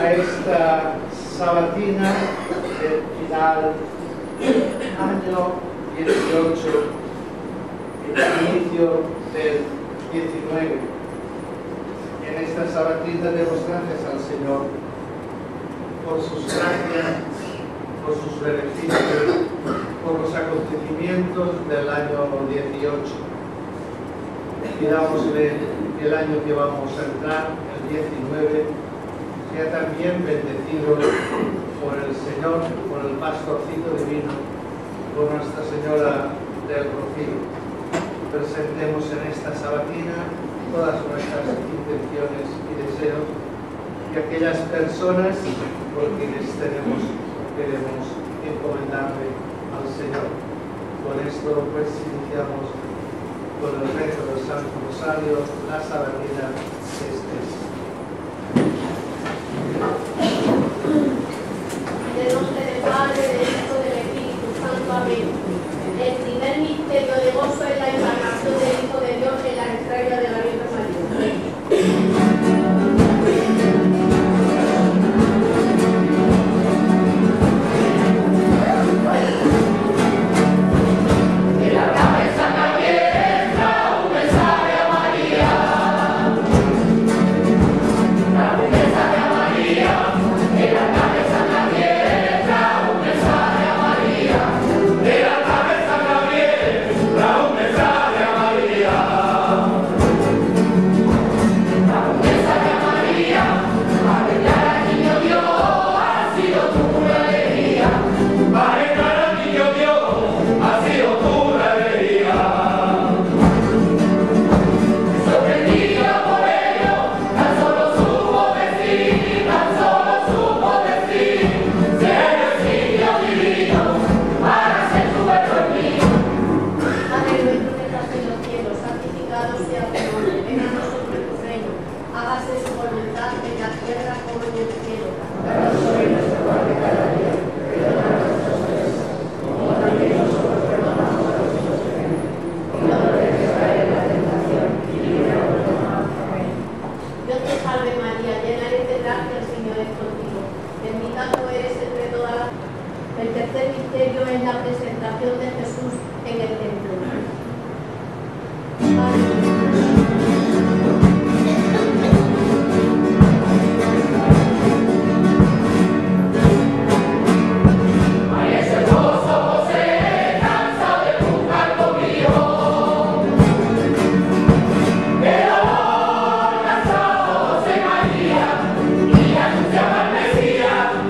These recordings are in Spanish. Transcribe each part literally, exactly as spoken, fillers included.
a esta sabatina del final año dieciocho, el inicio del diecinueve. En esta sabatina demos gracias al Señor por sus gracias, por sus beneficios, por los acontecimientos del año dieciocho. Pidámosle que el año que vamos a entrar, el diecinueve, sea también bendecido por el Señor, por el pastorcito divino, por Nuestra Señora del Rocío. Presentemos en esta sabatina todas nuestras intenciones y deseos y aquellas personas por quienes tenemos, queremos encomendarle al Señor. Con esto pues iniciamos con el rezo del Santo Rosario, la sabatina este. Del nombre del Padre, del Hijo y del Espíritu Santo. Amén. El primer misterio de gozo es la encarnación del Hijo de Dios en las entrañas de la Virgen María.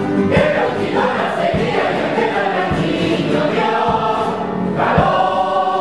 ¡Calor!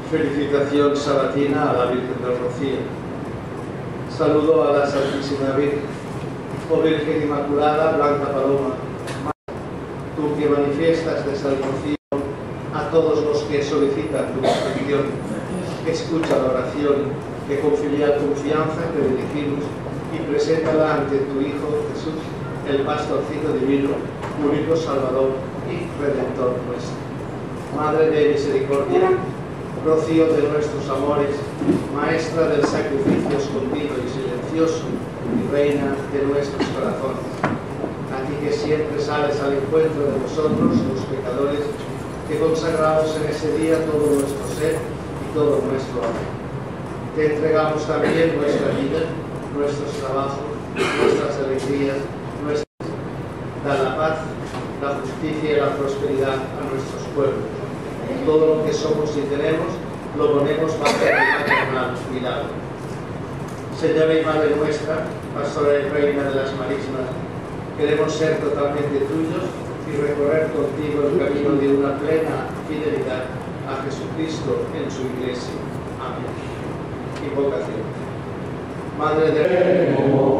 Felicitación sabatina a la Virgen del Rocío. Saludo a la Santísima Virgen, oh Virgen Inmaculada, Blanca Paloma, tú que manifiestas desde el Rocío a todos los que solicitan tu protección, escucha la oración que con filial confianza te dirigimos y preséntala ante tu Hijo Jesús, el pastorcito divino, único Salvador y Redentor nuestro. Madre de misericordia, rocío de nuestros amores, maestra del sacrificio escondido y silencioso y reina de nuestros corazones. A ti que siempre sales al encuentro de nosotros, los pecadores, que consagramos en ese día todo nuestro ser y todo nuestro amor. Te entregamos también nuestra vida, nuestros trabajos, nuestras alegrías, nuestras... Da la paz, la justicia y la prosperidad a nuestros pueblos. Todo lo que somos y tenemos lo ponemos bajo el maternal cuidado. Señora y Madre nuestra, Pastora y Reina de las Marismas, queremos ser totalmente tuyos y recorrer contigo el camino de una plena fidelidad a Jesucristo en su Iglesia. Amén. Invocación. Madre de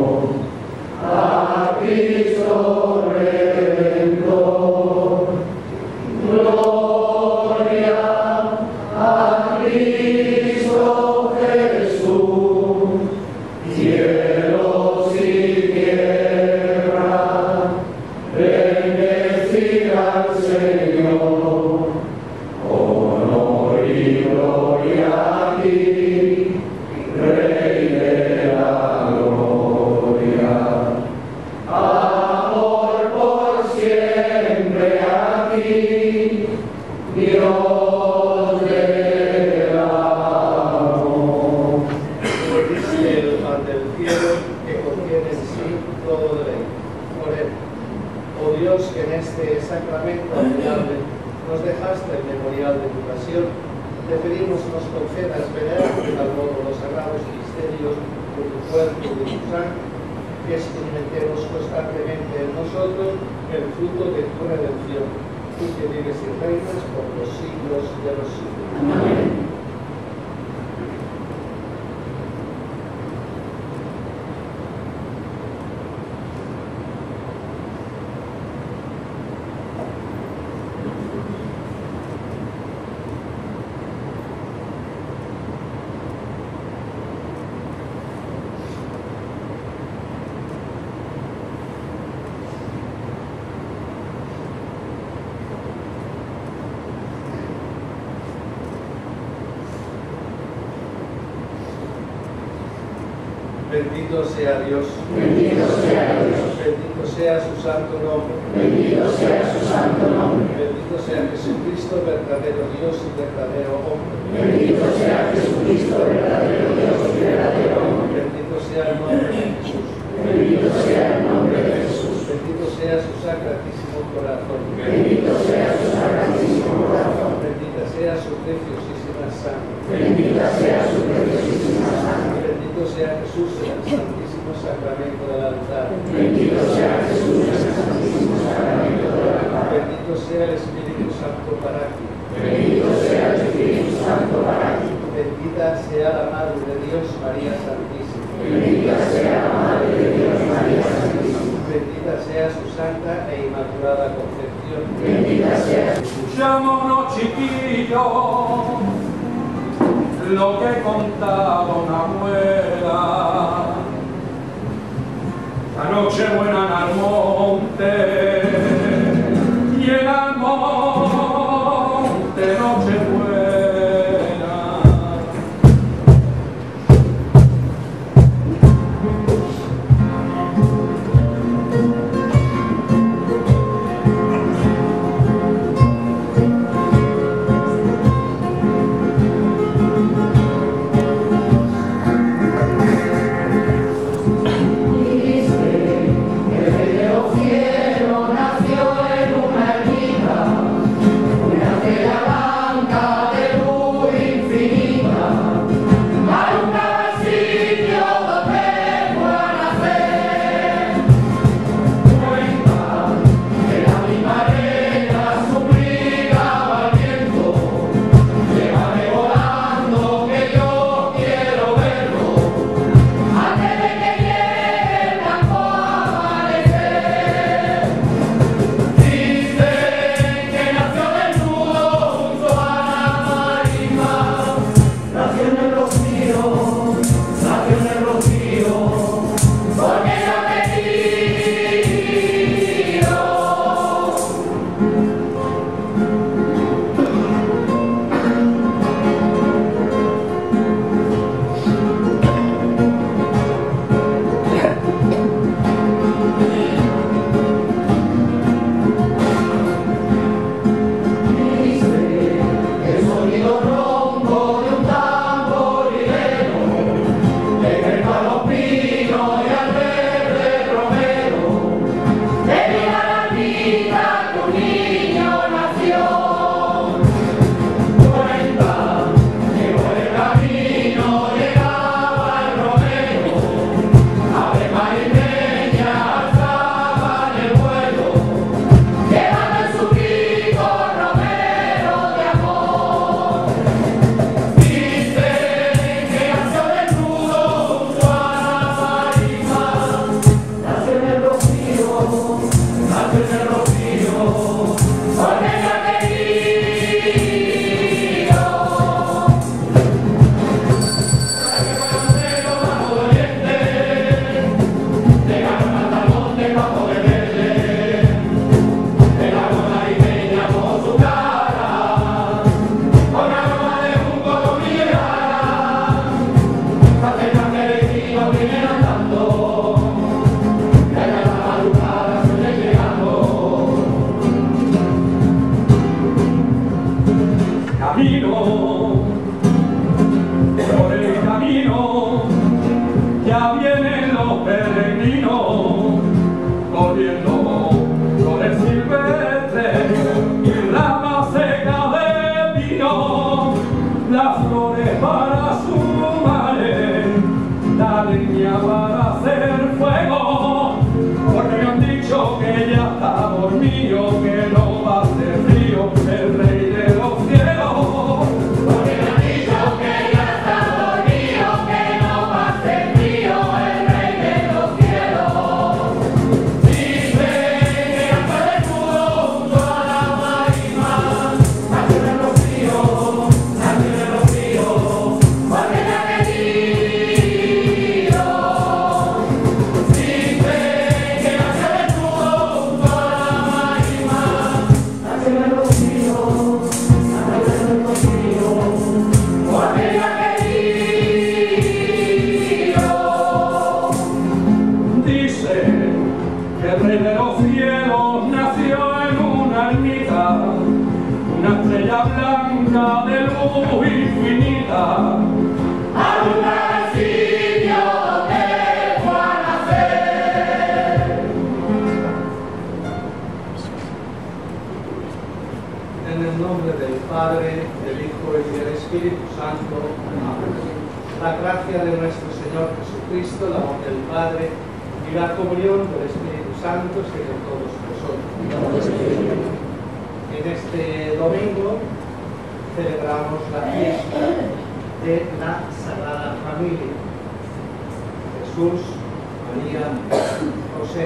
a Cristo Redentor, gloria a Cristo Jesús, cielos y tierra, bendecid al Señor, honor y gloria a ti, Rey de la gloria. Amor por siempre a ti, Dios del amor. Dice el pan del cielo que contiene en sí todo derecho. Oremos. Oh Dios, que en este sacramento admirable nos dejaste el memorial de tu pasión, te pedimos nos concedas venerar de tal modo los sagrados misterios de tu cuerpo y de tu sangre, que experimentemos constantemente en nosotros el fruto de tu redención, tú que vives y reinas por los siglos de los siglos. Amén. Bendito sea Dios. Bendito sea Dios. Bendito sea su santo nombre. Bendito sea su santo nombre. Bendito sea Jesucristo, verdadero Dios y verdadero hombre. Bendito sea Jesucristo, verdadero Dios y verdadero hombre. Bendito sea el nombre de Jesús. Bendito sea el nombre de Jesús. Bendito sea su sacratísimo corazón. Bendito sea su sacratísimo corazón. Bendita sea su preciosísima sangre. Bendita sea su preciosísima sangre. Bendito sea Jesús en el santísimo sacramento del altar. Bendito sea Jesús en el santísimo sacramento del altar. Bendito sea el Espíritu Santo Paráclito. Bendito sea el Espíritu Santo Paráclito. Bendita sea la Madre de Dios, María Santísima. Bendita sea la Madre de Dios, María Santísima. Bendita sea su santa e inmaculada concepción. Bendita sea. Escuchámonos, chiquillos, lo que contaba una abuela. La noche buena en Almonte, y en Almonte noche buena. Dice que de los cielos por el camino ya vienen los peregrinos, corriendo con el silvestre y rama seca de vino, las flores para su madre, la leña para hacer fuego, porque me han dicho que ya está dormido, que no va a ser frío el rey de los cielos. Porque me han dicho que ya está dormido, que no va a ser frío el rey de los cielos. Dice que hasta el escudo junto a la marisma, nació en los fríos, nació en los fríos, porque me ha querido. Dice que nació el escudo junto a la marisma, nació en los fríos, nació en los fríos, porque me ha querido. Dice que el rey de los cielos nació en una ermita, una estrella blanca de luz infinita. Al lugar sitio donde fue a nacer. En el nombre del Padre, del Hijo y del Espíritu Santo. Amén. La gracia de nuestro Señor Jesucristo, el amor del Padre y la comunión del Espíritu Santo sea con todos nosotros. En este domingo celebramos la fiesta de la Sagrada Familia. Jesús, María, José.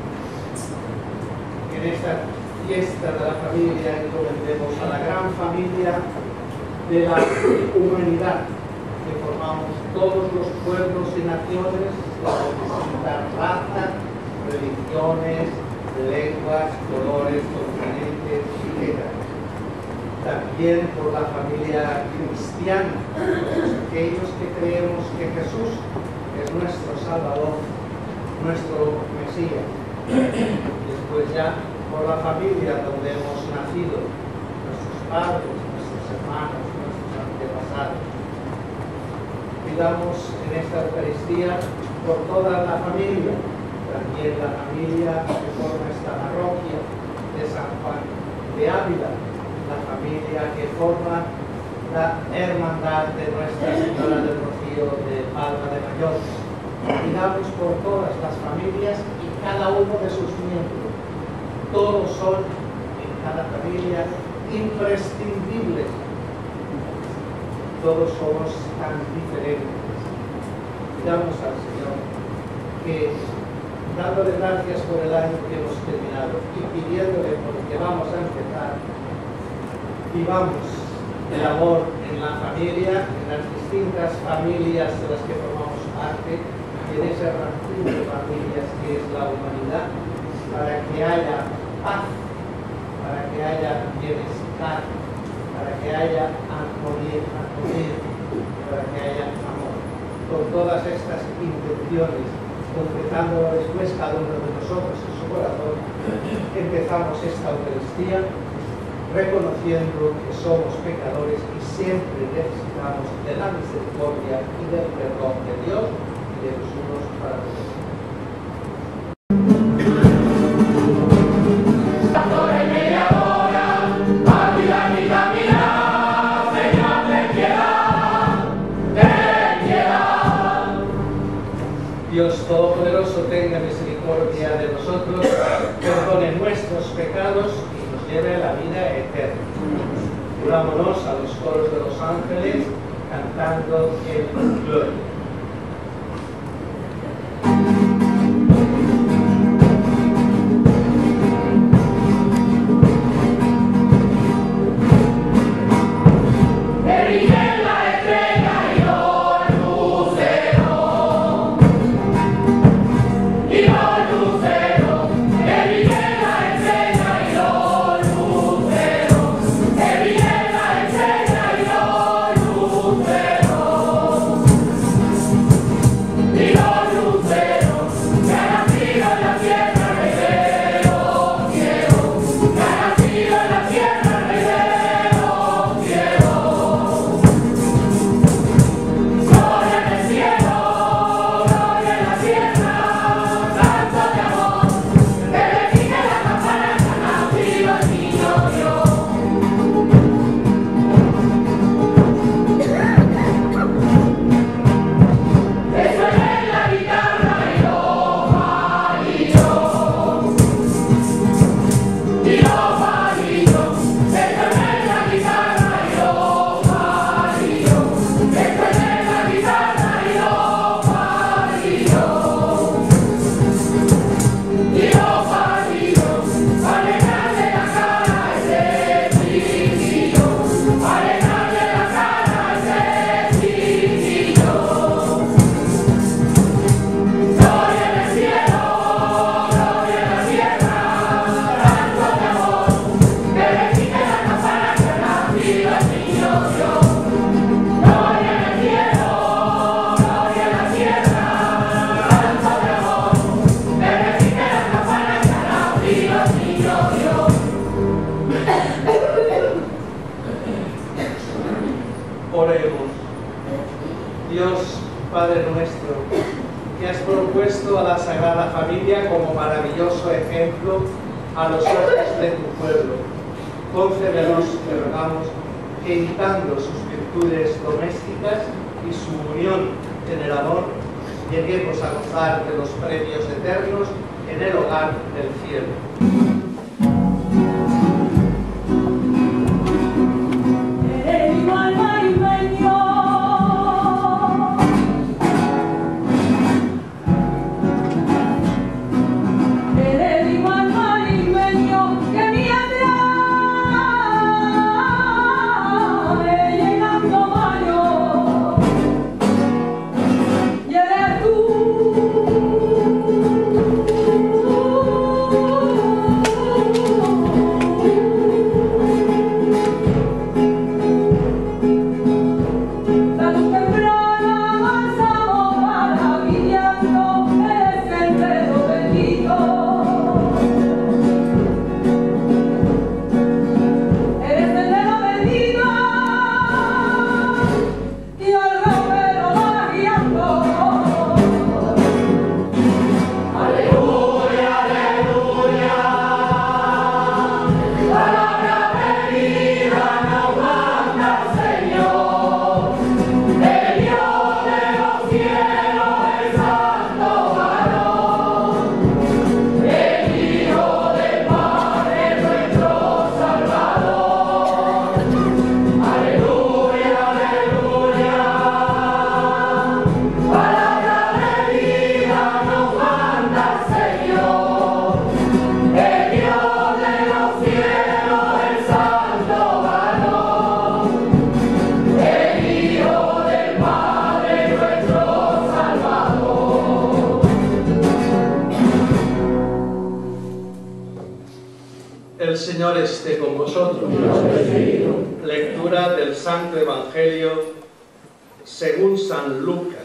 En esta fiesta de la familia encomendemos a la gran familia de la humanidad, que formamos todos los pueblos y naciones de distintas razas, religiones, lenguas, colores, continentes, etcétera. También por la familia cristiana, todos aquellos que creemos que Jesús es nuestro Salvador, nuestro Mesías. Después ya por la familia donde hemos nacido, nuestros padres, nuestros hermanos, nuestros antepasados. Pidamos en esta Eucaristía por toda la familia, también la familia que forma esta parroquia de San Juan de Ávila, la familia que forma la hermandad de Nuestra Señora del Rocío de Palma de Mallorca. Pidamos por todas las familias y cada uno de sus miembros. Todos son en cada familia imprescindibles. Todos somos tan diferentes. Pidamos al Señor que, dándole gracias por el año que hemos terminado y pidiéndole por el que vamos a empezar, vivamos el amor en la familia, en las distintas familias de las que formamos parte, en ese ranking de familias que es la humanidad, para que haya paz, para que haya bienestar, para que haya armonía, armonía, para que haya amor. Con todas estas intenciones, concretándolo después cada uno de nosotros en su corazón, empezamos esta Eucaristía reconociendo que somos pecadores y siempre necesitamos de la misericordia y del perdón de Dios y de los unos para los otros. Dios Todopoderoso tenga misericordia de nosotros, perdone nuestros pecados y nos lleve a la vida eterna. Unámonos a los coros de los ángeles cantando el Gloria. Lucero, Oremos. Dios, Padre nuestro, que has propuesto a la Sagrada Familia como maravilloso ejemplo a los ojos de tu pueblo, concédenos, te rogamos, que imitando sus virtudes domésticas y su unión en el amor, lleguemos a gozar de los premios eternos en el hogar del cielo. El Señor esté con vosotros. Lectura del Santo Evangelio según San Lucas.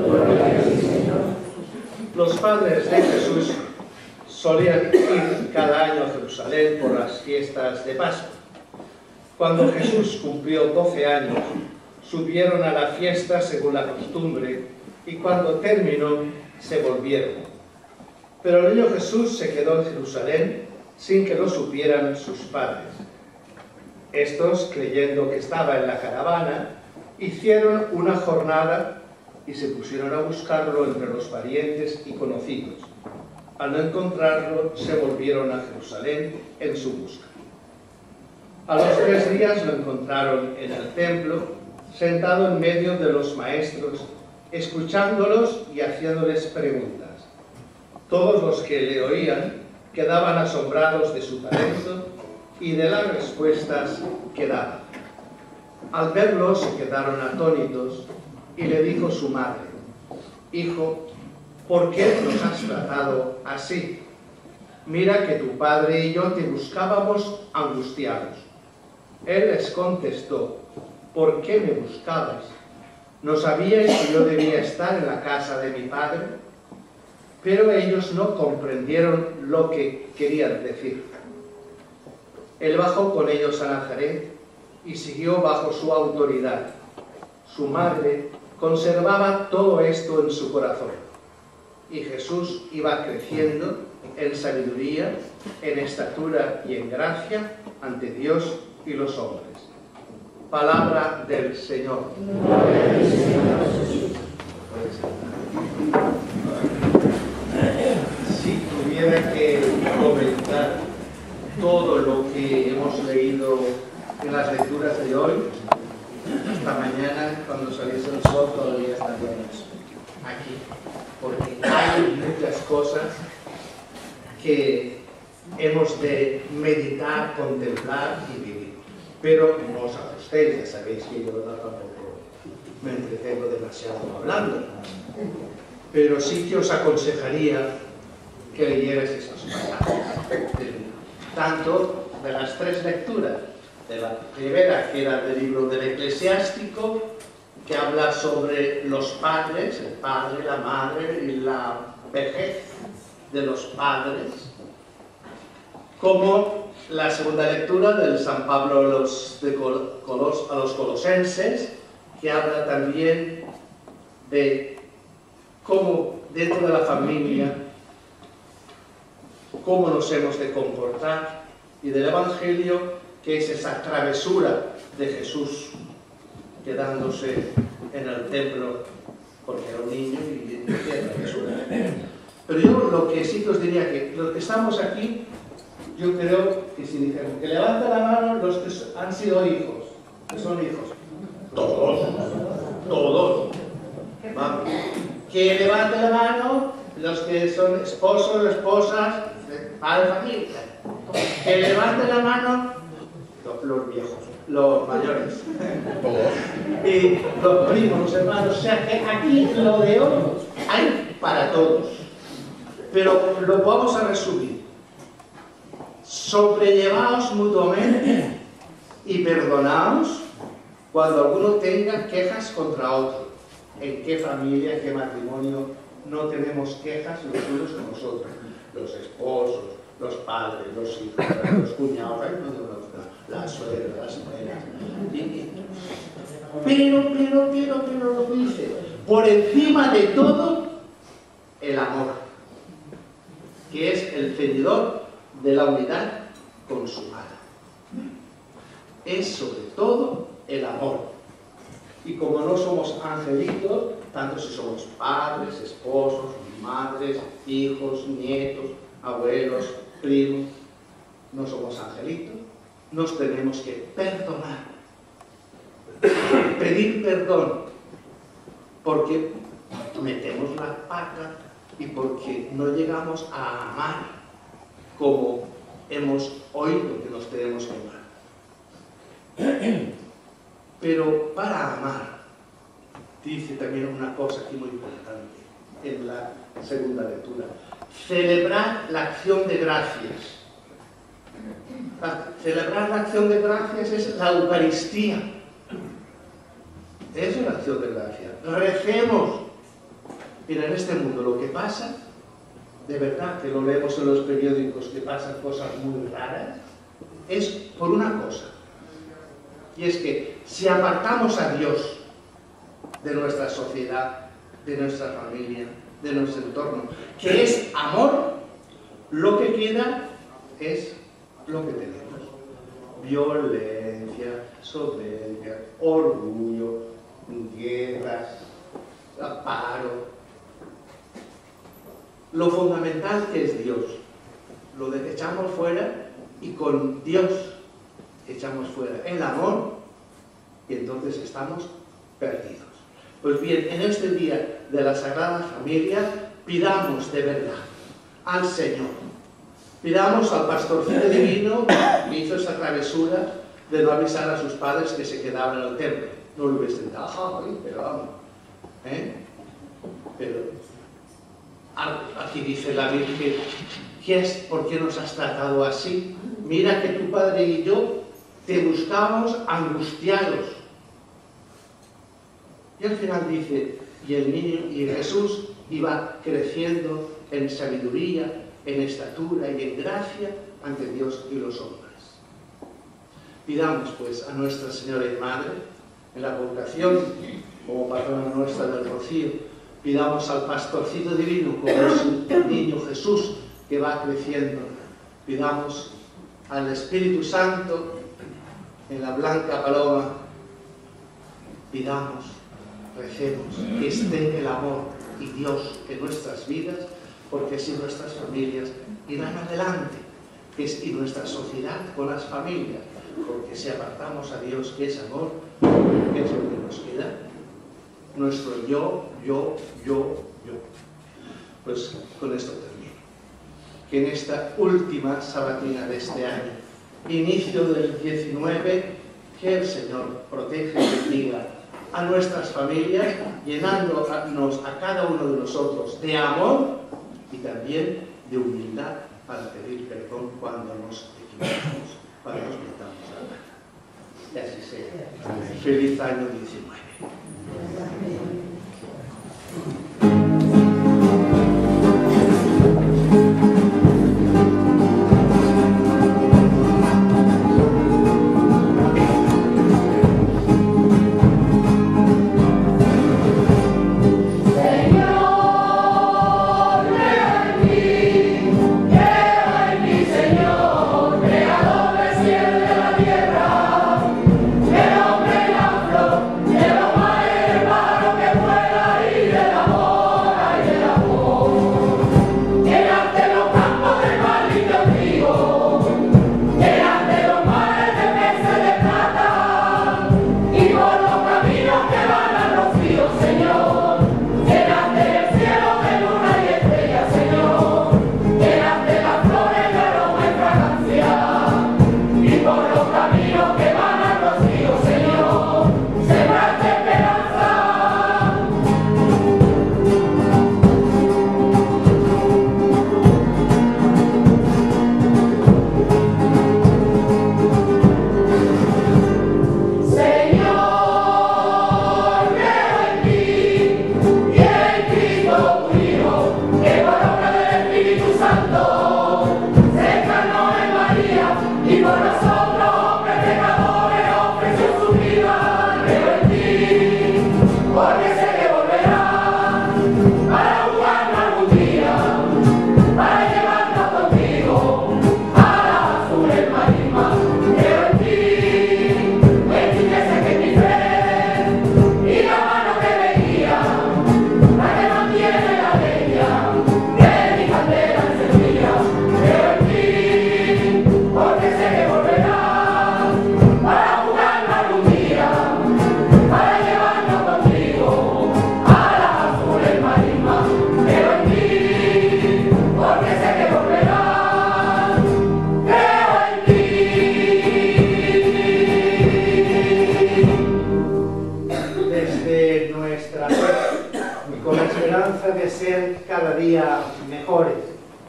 Los padres de Jesús solían ir cada año a Jerusalén por las fiestas de Pascua. Cuando Jesús cumplió doce años, subieron a la fiesta según la costumbre y cuando terminó se volvieron. Pero el niño Jesús se quedó en Jerusalén sin que lo supieran sus padres. Estos, creyendo que estaba en la caravana, hicieron una jornada y se pusieron a buscarlo entre los parientes y conocidos. Al no encontrarlo, se volvieron a Jerusalén en su busca. A los tres días lo encontraron en el templo, sentado en medio de los maestros, escuchándolos y haciéndoles preguntas. Todos los que le oían quedaban asombrados de su talento y de las respuestas que daba. Al verlo se quedaron atónitos y le dijo su madre: «Hijo, ¿por qué nos has tratado así? Mira que tu padre y yo te buscábamos angustiados». Él les contestó: «¿Por qué me buscabais? ¿No sabíais que yo debía estar en la casa de mi padre?». Pero ellos no comprendieron lo que querían decir. Él bajó con ellos a Nazaret y siguió bajo su autoridad. Su madre conservaba todo esto en su corazón. Y Jesús iba creciendo en sabiduría, en estatura y en gracia ante Dios y los hombres. Palabra del Señor. Si tuviera que comentar todo lo que hemos leído en las lecturas de hoy, esta mañana, cuando saliese el sol, todavía estaríamos aquí, porque hay muchas cosas que hemos de meditar, contemplar y vivir. Pero no os asustéis, ya sabéis que yo tampoco me entretengo demasiado hablando. Pero sí que os aconsejaría que leyerais estos pasajes, tanto de las tres lecturas, de la primera, que era del libro del Eclesiástico, que habla sobre los padres, el padre, la madre y la vejez de los padres, como la segunda lectura del San Pablo a los, de Colos, a los colosenses, que habla también de cómo dentro de la familia, cómo nos hemos de comportar, y del Evangelio, que es esa travesura de Jesús quedándose en el templo porque era un niño y hacía travesura. Pero yo lo que sí que os diría, que los que estamos aquí, yo creo que si dijéramos que levanta la mano los que han sido hijos, que son hijos, todos, todos, vamos, que levante la mano los que son esposos, esposas, padre de familia, que levante la mano los, los viejos, los mayores, todos, y los primos, los hermanos, o sea que aquí lo de hoy hay para todos, pero lo vamos a resumir. Sobrellevaos mutuamente y perdonaos cuando alguno tenga quejas contra otro. ¿En qué familia, en qué matrimonio no tenemos quejas los unos con los otros? Los esposos, los padres, los hijos, los cuñados, la suegra, las nueras. Pero, pero, pero, pero lo dice, por encima de todo, el amor, que es el ceñidor de la unidad consumada. Es sobre todo el amor. Y como no somos angelitos, tanto si somos padres, esposos, madres, hijos, nietos, abuelos, primos, no somos angelitos, nos tenemos que perdonar. Pedir perdón, porque metemos la pata y porque no llegamos a amar como hemos oído que nos tenemos que amar. Pero para amar, dice también una cosa aquí muy importante en la segunda lectura: celebrar la acción de gracias. Celebrar la acción de gracias es la Eucaristía. Es una acción de gracias. Recemos. Mira, en este mundo lo que pasa, de verdad que lo leemos en los periódicos, que pasan cosas muy raras, es por una cosa. Y es que si apartamos a Dios de nuestra sociedad, de nuestra familia, de nuestro entorno, que es amor, lo que queda es lo que tenemos. Violencia, soberbia, orgullo, guerras, paro. Lo fundamental que es Dios, lo de que echamos fuera, y con Dios echamos fuera el amor, y entonces estamos perdidos. Pues bien, en este día de la Sagrada Familia, pidamos de verdad al Señor, pidamos al pastorcito divino que hizo esa travesura de no avisar a sus padres que se quedaban en el templo. No lo hubiesen dado, pero vamos, ¿eh? Pero aquí dice la Virgen, ¿qué es? ¿Por qué nos has tratado así? Mira que tu padre y yo te buscamos angustiados. Y al final dice, y el niño, y Jesús iba creciendo en sabiduría, en estatura y en gracia ante Dios y los hombres. Pidamos pues a Nuestra Señora y Madre, en la vocación como patrona nuestra del Rocío, pidamos al pastorcito divino como es el niño Jesús que va creciendo, pidamos al Espíritu Santo en la blanca paloma, pidamos, recemos que esté el amor y Dios en nuestras vidas, porque así nuestras familias irán adelante, que es, y nuestra sociedad con las familias, porque si apartamos a Dios, que es amor, ¿qué es lo que nos queda? Nuestro yo, yo, yo, yo. Pues con esto termino. Que en esta última sabatina de este año, inicio del diecinueve, que el Señor proteja y bendiga a nuestras familias, llenándonos a cada uno de nosotros de amor y también de humildad para pedir perdón cuando nos equivocamos, cuando nos metamos a la mano. Y así sea. Feliz año diecinueve. de nuestra fe, con la esperanza de ser cada día mejores,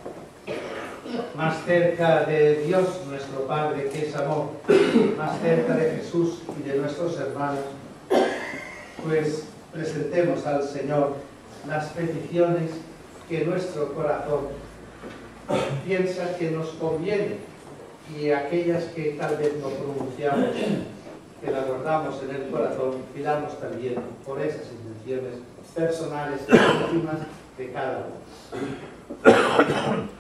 más cerca de Dios nuestro Padre, que es amor, más cerca de Jesús y de nuestros hermanos, pues presentemos al Señor las peticiones que nuestro corazón piensa que nos conviene, y aquellas que tal vez no pronunciamos, que las guardamos en el corazón, pidamos también por esas intenciones personales y íntimas de cada uno.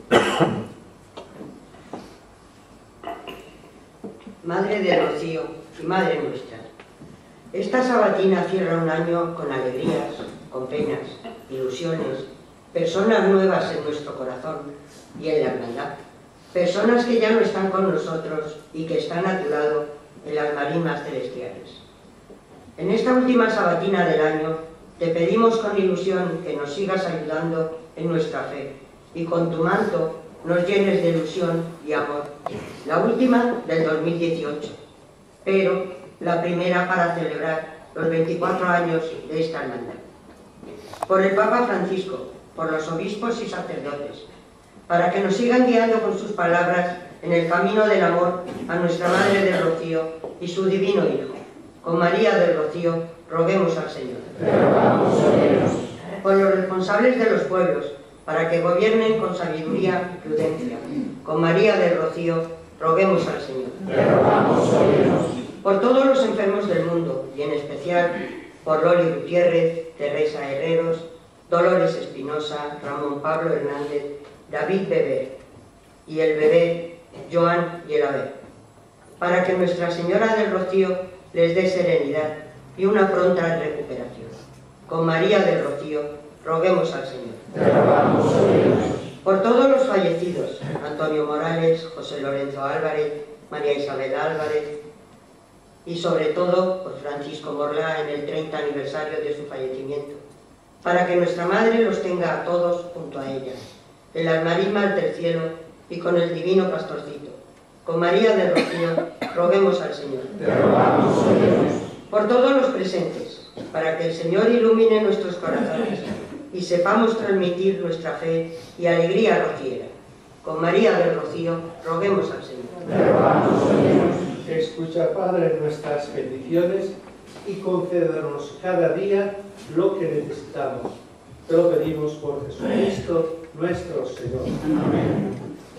Madre de Rocío y Madre nuestra, esta sabatina cierra un año con alegrías, con penas, ilusiones, personas nuevas en nuestro corazón y en la hermandad, personas que ya no están con nosotros y que están a tu lado en las marismas celestiales. En esta última sabatina del año te pedimos con ilusión que nos sigas ayudando en nuestra fe y con tu manto nos llenes de ilusión y amor, la última del dos mil dieciocho, pero la primera para celebrar los veinticuatro años de esta hermandad. Por el Papa Francisco, por los obispos y sacerdotes, para que nos sigan guiando con sus palabras en el camino del amor a nuestra Madre del Rocío y su divino Hijo. Con María del Rocío, roguemos al Señor. Por los responsables de los pueblos, para que gobiernen con sabiduría y prudencia. Con María del Rocío, roguemos al Señor. Por todos los enfermos del mundo, y en especial por Loli Gutiérrez, Teresa Herreros, Dolores Espinosa, Ramón Pablo Hernández, David Bebé y el bebé Joan Yelaber, para que Nuestra Señora del Rocío les dé serenidad y una pronta recuperación. Con María del Rocío, roguemos al Señor. Por todos los fallecidos, Antonio Morales, José Lorenzo Álvarez, María Isabel Álvarez, y sobre todo por Francisco Morlá en el treinta aniversario de su fallecimiento, para que nuestra Madre los tenga a todos junto a ella, en las marismas del cielo y con el divino pastorcito. Con María del Rocío, roguemos al Señor. Por todos los presentes, para que el Señor ilumine nuestros corazones y sepamos transmitir nuestra fe y alegría rociera. Con María del Rocío, roguemos al Señor. Escucha, Padre, nuestras peticiones y concédenos cada día lo que necesitamos. Te lo pedimos por Jesucristo, nuestro Señor. Amén.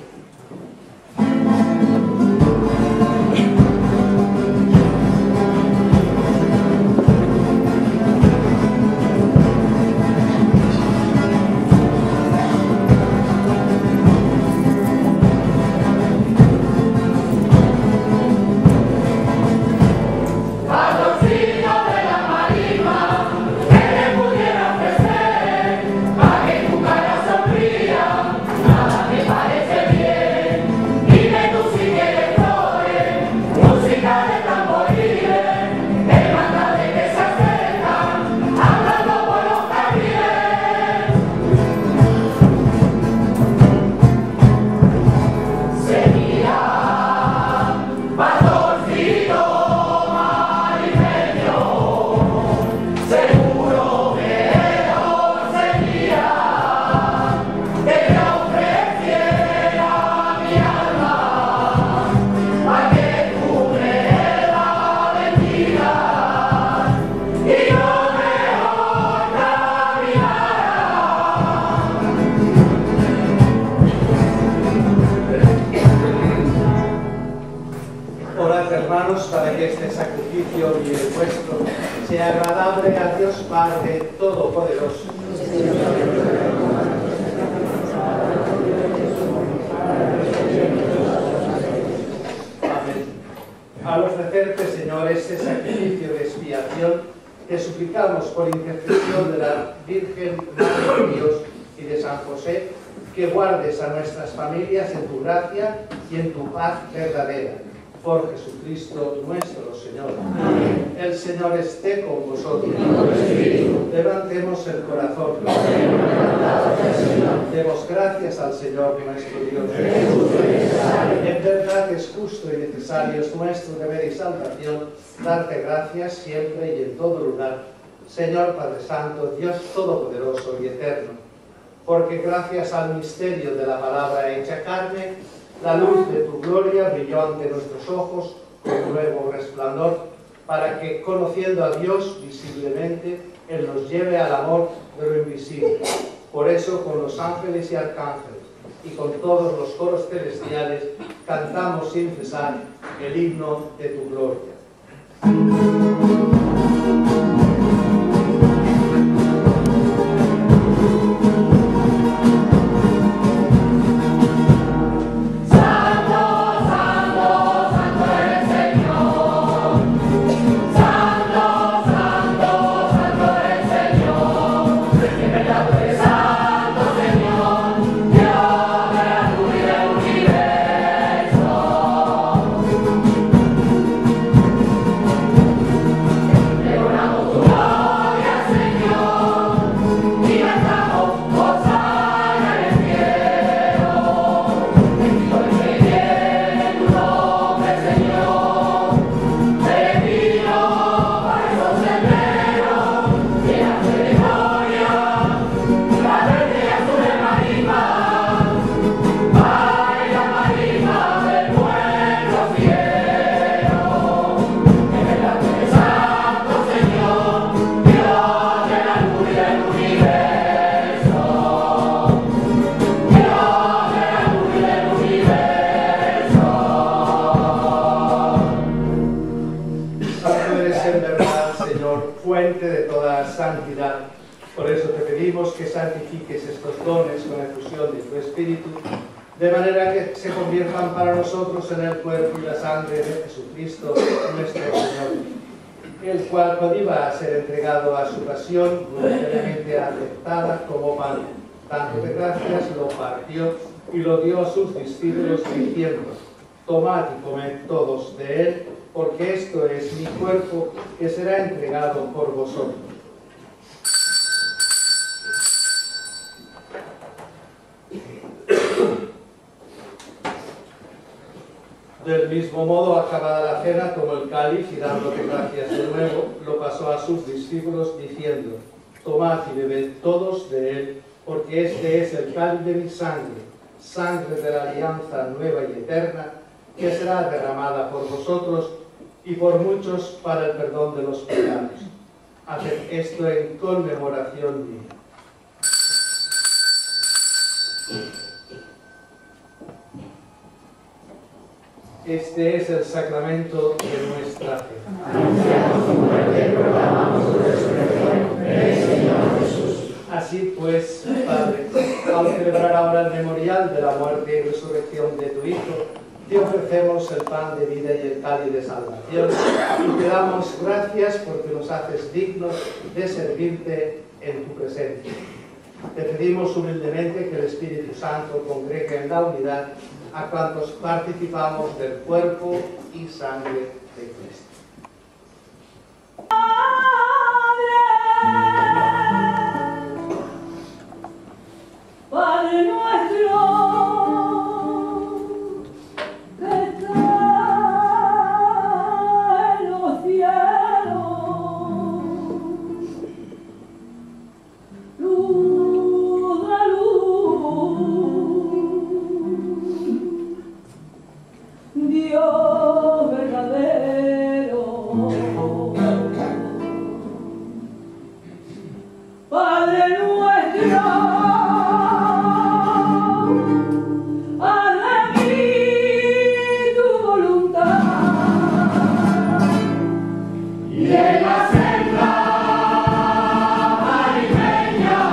Al ofrecerte, Señor, este sacrificio de expiación, te suplicamos por intercesión de la Virgen Madre de Dios y de San José, que guardes a nuestras familias en tu gracia y en tu paz verdadera, por Jesucristo nuestro Señor. Amén. El Señor esté con vosotros. Y con tu espíritu. Levantemos el corazón. Demos gracias al Señor nuestro Dios. Es justo y necesario. En verdad es justo y necesario, es nuestro deber y salvación, darte gracias siempre y en todo lugar, Señor Padre Santo, Dios Todopoderoso y Eterno, porque gracias al misterio de la palabra hecha carne, la luz de tu gloria brilló ante nuestros ojos con nuevo resplandor, para que, conociendo a Dios visiblemente, Él nos lleve al amor de lo invisible. Por eso, con los ángeles y arcángeles, y con todos los coros celestiales, cantamos sin cesar el himno de tu gloria. Fuente de toda santidad. Por eso te pedimos que santifiques estos dones con la efusión de tu Espíritu, de manera que se conviertan para nosotros en el cuerpo y la sangre de Jesucristo nuestro Señor, el cual, cuando iba a ser entregado a su pasión, voluntariamente aceptada como pan, dándote gracias, lo partió y lo dio a sus discípulos diciendo: tomad y comed todos de él, porque esto es mi cuerpo que será entregado por vosotros. Del mismo modo, acabada la cena, tomó el cáliz y dándote gracias de nuevo, lo pasó a sus discípulos diciendo: tomad y bebed todos de él, porque este es el cáliz de mi sangre, sangre de la alianza nueva y eterna, que será derramada por vosotros y por muchos para el perdón de los pecados. Haced esto en conmemoración mía. Este es el sacramento de nuestra fe. Anunciamos tu muerte y proclamamos tu resurrección. Ven, Señor Jesús. Así pues, Padre, al celebrar ahora el memorial de la muerte y resurrección de tu Hijo, te ofrecemos el pan de vida y el cáliz de salvación, y te damos gracias porque nos haces dignos de servirte en tu presencia. Te pedimos humildemente que el Espíritu Santo congregue en la unidad a cuantos participamos del cuerpo y sangre de Cristo. Padre nuestro, Dios verdadero, Padre nuestro, haz de mí tu voluntad Y en la senda marimeña,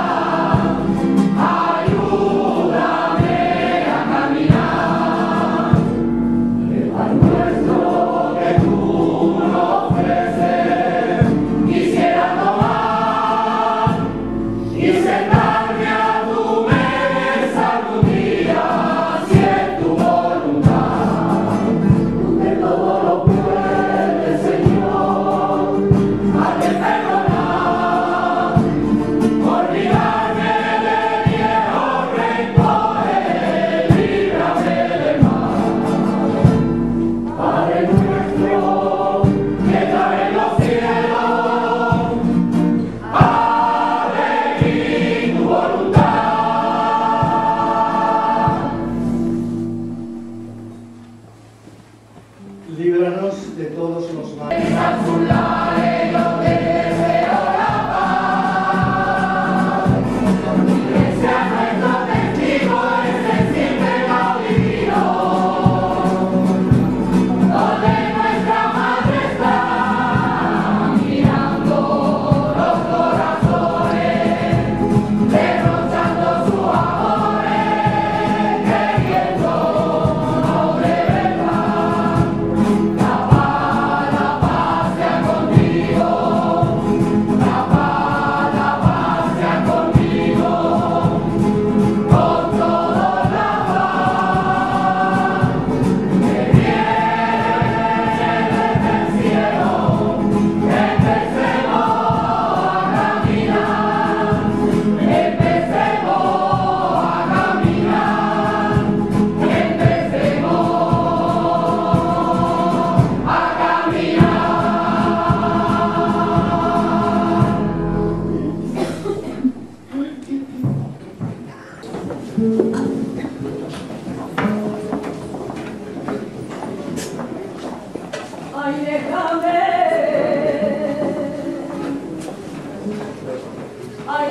ayúdame a caminar. El pan nuestro que tú nos ofreces, quisiera tomar y sentarme a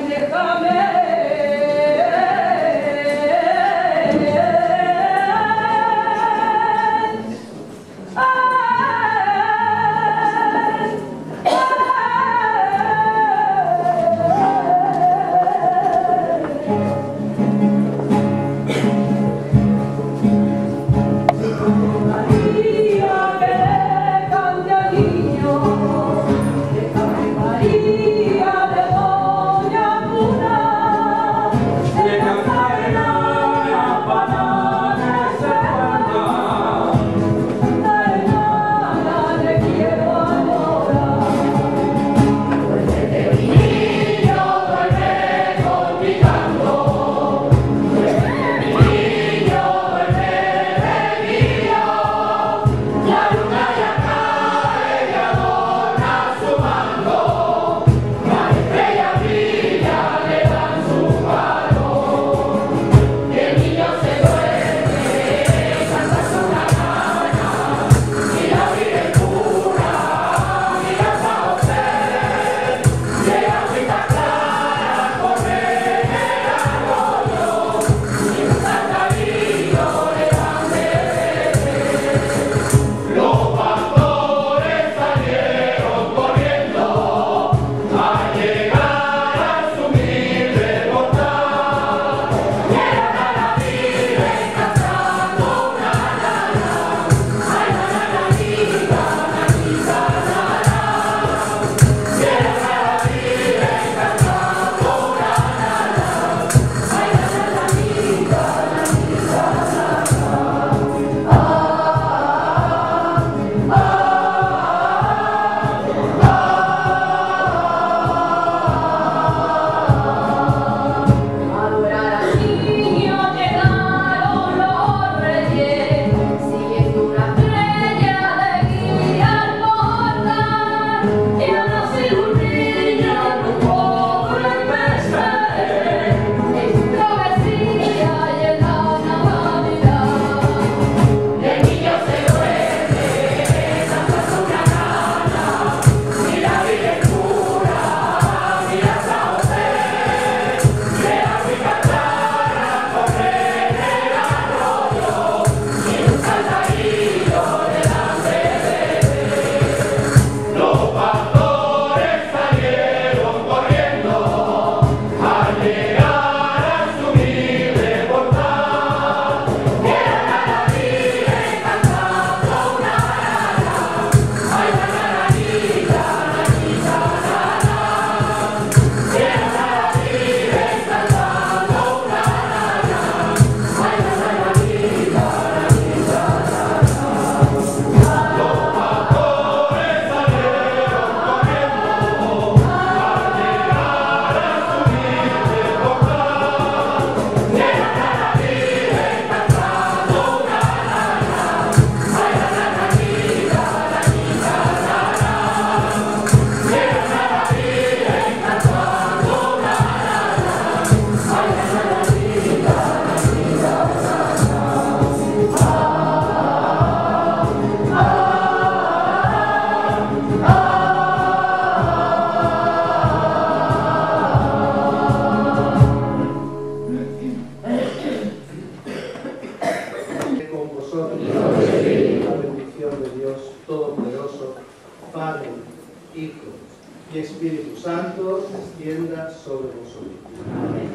y Espíritu Santo descienda sobre vosotros. Amén.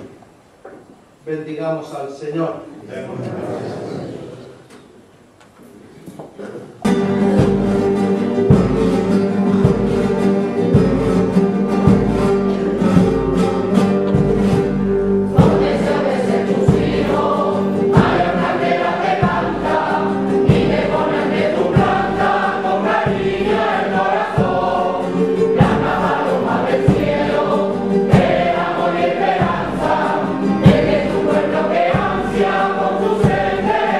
Bendigamos al Señor. Con tu sangre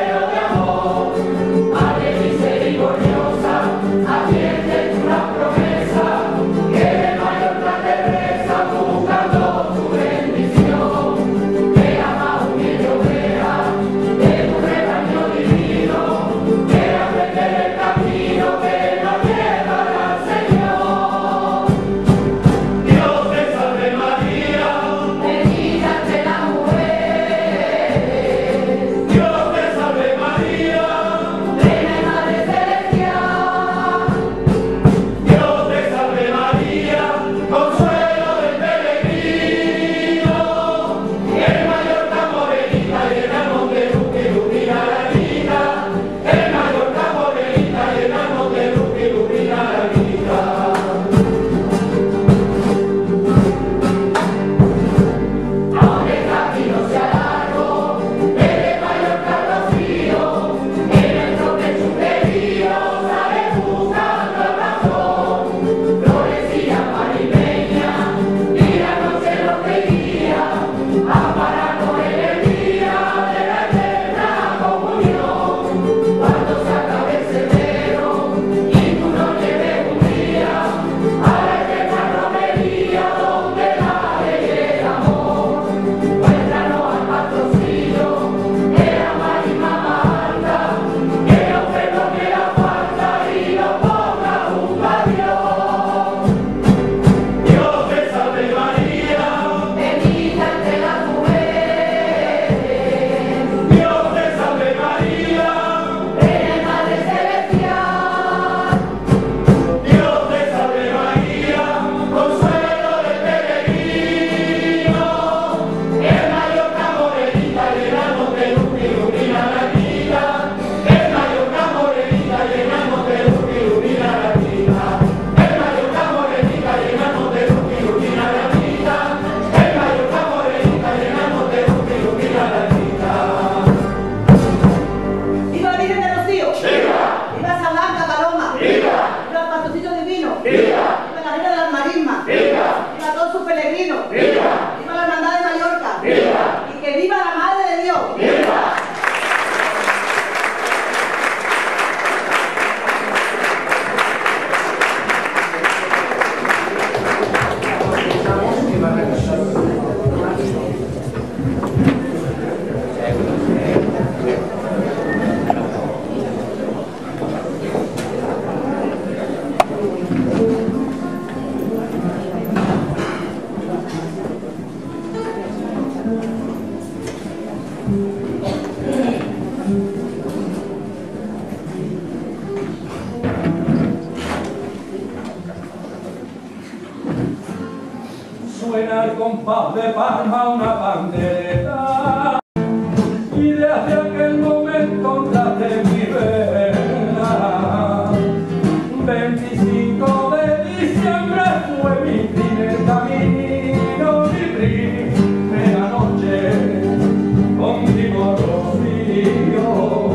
suena el compás de palma una pandereta, y desde aquel momento nace mi vela. veinticinco de diciembre fue mi primer camino, mi primera noche contigo, Rocío.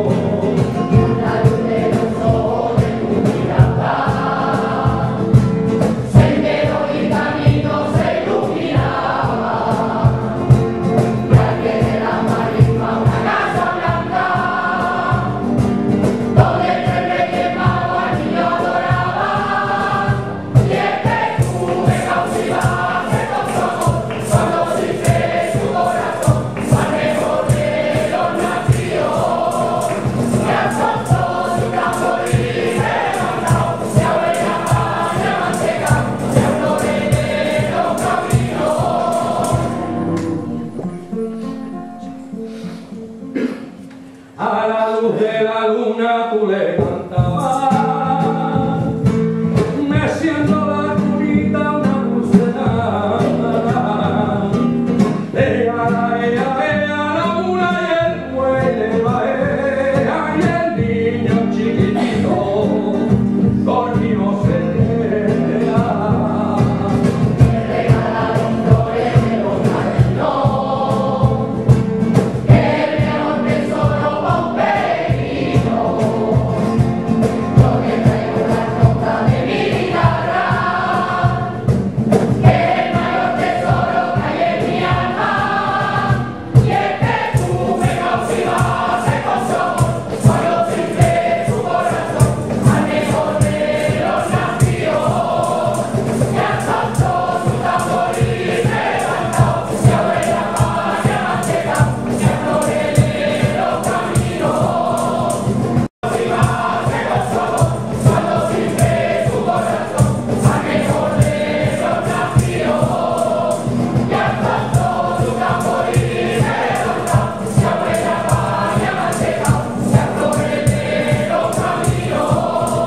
A la luz de la luna tú le cantabas, meciendo la cunita una dulzura. Ea, la, ea, ea, la mula y el buey le va, ea, y el niño chiquitito dormido se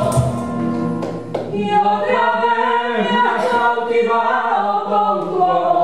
y otra vez me has cautivado con tu amor.